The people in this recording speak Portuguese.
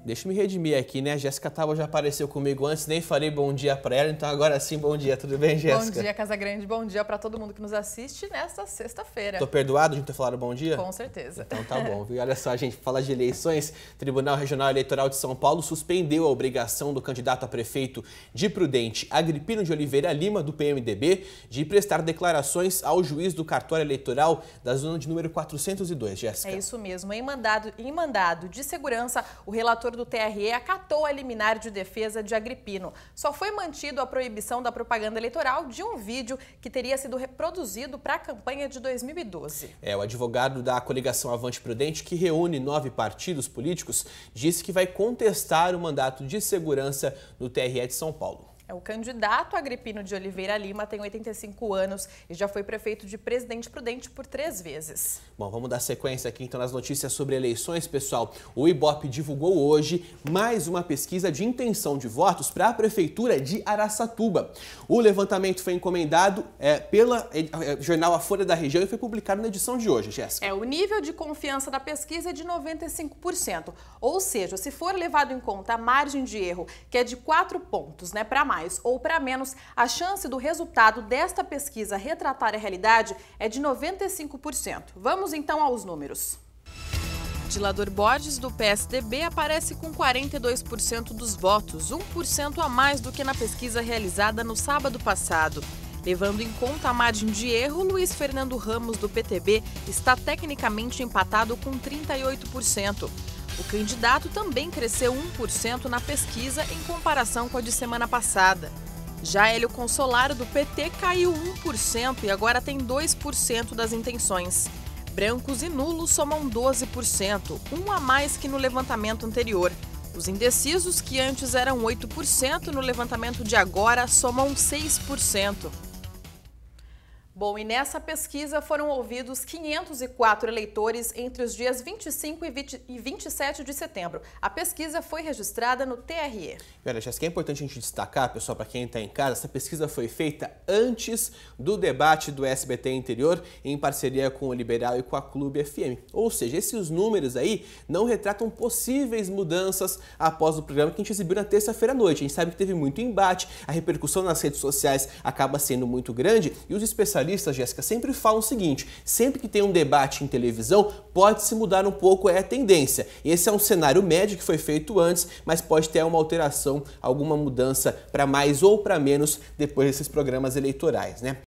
Deixa eu me redimir aqui, né? A Jéssica Tábua já apareceu comigo antes, nem falei bom dia pra ela, então agora sim, bom dia. Tudo bem, Jéssica? Bom dia, Casagrande. Bom dia pra todo mundo que nos assiste nesta sexta-feira. Tô perdoado de não ter falado bom dia? Com certeza. Então tá bom, viu? Olha só, gente, falar de eleições, o Tribunal Regional Eleitoral de São Paulo suspendeu a obrigação do candidato a prefeito de Prudente, Agripino de Oliveira Lima, do PMDB, de prestar declarações ao juiz do cartório eleitoral da zona de número 402, Jéssica. É isso mesmo. Em mandado de segurança, o relator do TRE acatou a liminar de defesa de Agripino. Só foi mantido a proibição da propaganda eleitoral de um vídeo que teria sido reproduzido para a campanha de 2012. O advogado da coligação Avante Prudente, que reúne 9 partidos políticos, disse que vai contestar o mandato de segurança no TRE de São Paulo. O candidato Agripino de Oliveira Lima tem 85 anos e já foi prefeito de Presidente Prudente por 3 vezes. Bom, vamos dar sequência aqui então nas notícias sobre eleições, pessoal. O Ibope divulgou hoje mais uma pesquisa de intenção de votos para a Prefeitura de Araçatuba. O levantamento foi encomendado pela jornal A Folha da Região e foi publicado na edição de hoje, Jéssica. O nível de confiança da pesquisa é de 95%, ou seja, se for levado em conta a margem de erro, que é de 4 pontos, para mais ou para menos, a chance do resultado desta pesquisa retratar a realidade é de 95%. Vamos então aos números. Dilador Borges, do PSDB, aparece com 42% dos votos, 1% a mais do que na pesquisa realizada no sábado passado. Levando em conta a margem de erro, Luiz Fernando Ramos, do PTB, está tecnicamente empatado com 38%. O candidato também cresceu 1% na pesquisa em comparação com a de semana passada. Já Hélio Consolaro, do PT, caiu 1% e agora tem 2% das intenções. Brancos e nulos somam 12%, 1 a mais que no levantamento anterior. Os indecisos, que antes eram 8% no levantamento de agora, somam 6%. Bom, e nessa pesquisa foram ouvidos 504 eleitores entre os dias 25 e 27 de setembro. A pesquisa foi registrada no TRE. Olha, Jéssica, é importante a gente destacar, pessoal, para quem está em casa, essa pesquisa foi feita antes do debate do SBT Interior, em parceria com o Liberal e com a Clube FM. Ou seja, esses números aí não retratam possíveis mudanças após o programa que a gente exibiu na terça-feira à noite. A gente sabe que teve muito embate, a repercussão nas redes sociais acaba sendo muito grande e os especialistas, Jéssica, sempre falam o seguinte: sempre que tem um debate em televisão, pode-se mudar um pouco a tendência. Esse é um cenário médio que foi feito antes, mas pode ter uma alteração, alguma mudança para mais ou para menos depois desses programas eleitorais,